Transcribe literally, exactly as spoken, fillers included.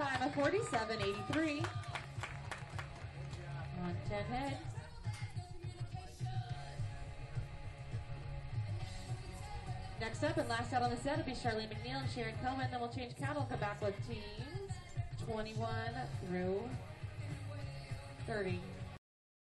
time of forty-seven eighty-three. On ten head. Next up and last out on the set will be Charlene McNeil and Sharon Coleman. Then we'll change count. We'll come back with teams twenty-one through thirty.